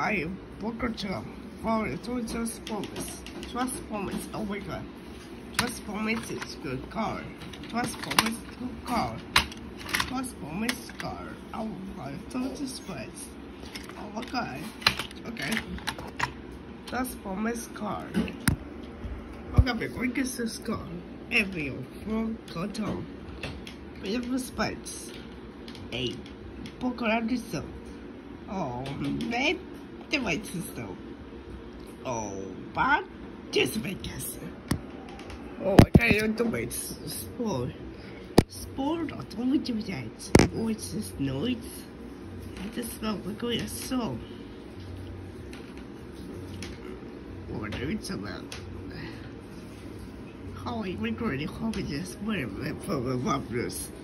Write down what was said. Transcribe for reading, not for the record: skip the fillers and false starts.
I Booker Jump for Transformers. Transformers, oh my god. Transformers is good car. Transformers good car. Transformers car. Oh my Transformers. Oh my god. Okay. Transformers car. Okay, we're going to this car. Everyone from Cotton. With spikes. A Booker Anderson. Oh, man, the white system. Oh, but just make us. Oh, I can't do it. Sport. Sport, I don't want to do that. Oh, it's just noise. I just smell like going to song. What do it's about? How I regret it, how I just wear my phone with